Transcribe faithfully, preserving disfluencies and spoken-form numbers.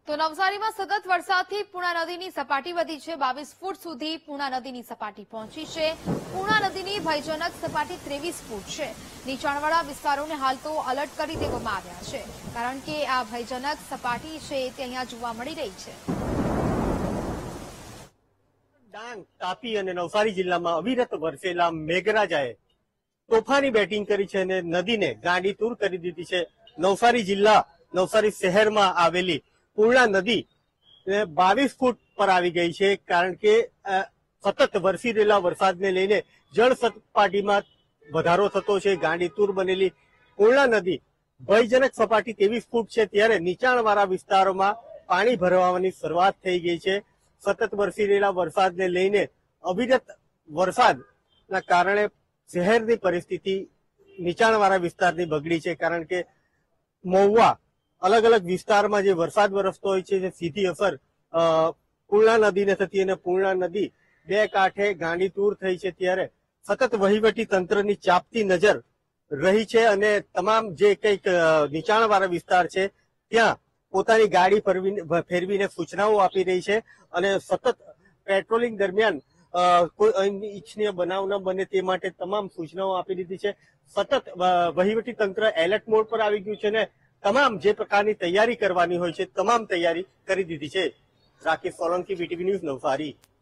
તો નવસારીમાં સતત વરસાદથી પૂર્ણા નદીની સપાટી વધી છે. બાવીસ ફૂટ સુધી પૂર્ણા નદીની સપાટી પહોંચી છે. પૂર્ણા નદીની ભયજનક સપાટી ત્રેવીસ ફૂટ છે. નીચાણવાળા વિસ્તારોને હાલ તો એલર્ટ કરી દેવામાં આવ્યા છે, કારણ કે આ ભયજનક સપાટી છે તે અહીંયા જોવા મળી રહી છે. ડાંગ, તાપી અને નવસારી જિલ્લામાં અવિરત વરસેલા મેઘરાજાએ તોફાની બેટિંગ કરી છે અને નદીને ગાંડીતૂર કરી દીધી છે. નવસારી જિલ્લા નવસારી શહેરમાં આવેલી પૂર્ણા નદી બાવીસ ફૂટ પર આવી ગઈ છે, કારણ કે સતત વરસી રહેલા વરસાદને લઈને જળ સપાટીમાં વધારો થતો છે. ગાંડીતૂર બનેલી પૂર્ણા નદી ભયજનક સપાટી ત્રેવીસ ફૂટ છે, ત્યારે નીચાણવાળા વિસ્તારોમાં પાણી ભરવાની શરૂઆત થઈ ગઈ છે. સતત વરસી રહેલા વરસાદને લઈને અવિરત વરસાદના કારણે શહેરની પરિસ્થિતિ નીચાણવાળા વિસ્તારની બગડી છે, કારણ કે મહુવા અલગ અલગ વિસ્તારમાં જે વરસાદ વરસતો હોય છે, સીધી અસર પૂર્ણા નદીને થતી અને પૂર્ણા નદી બે કાંઠે ગાંડીતૂર થઈ છે. ત્યારે સતત વહીવટી તંત્રની ચાંપતી નજર રહી છે અને તમામ જે કંઈક નીચાણવાળા વિસ્તાર છે ત્યાં પોતાની ગાડી ફેરવીને સૂચનાઓ આપી રહી છે અને સતત પેટ્રોલિંગ દરમિયાન કોઈ અનિચ્છનીય બનાવ ન બને તે માટે તમામ સૂચનાઓ આપી દીધી છે. સતત વહીવટી તંત્ર એલર્ટ મોડ પર આવી ગયું છે અને તમામ જે પ્રકારની તૈયારી કરવાની હોય છે તમામ તૈયારી કરી દીધી છે. રાકેશ સોલંકી, વીટીવી ન્યૂઝ, નવસારી.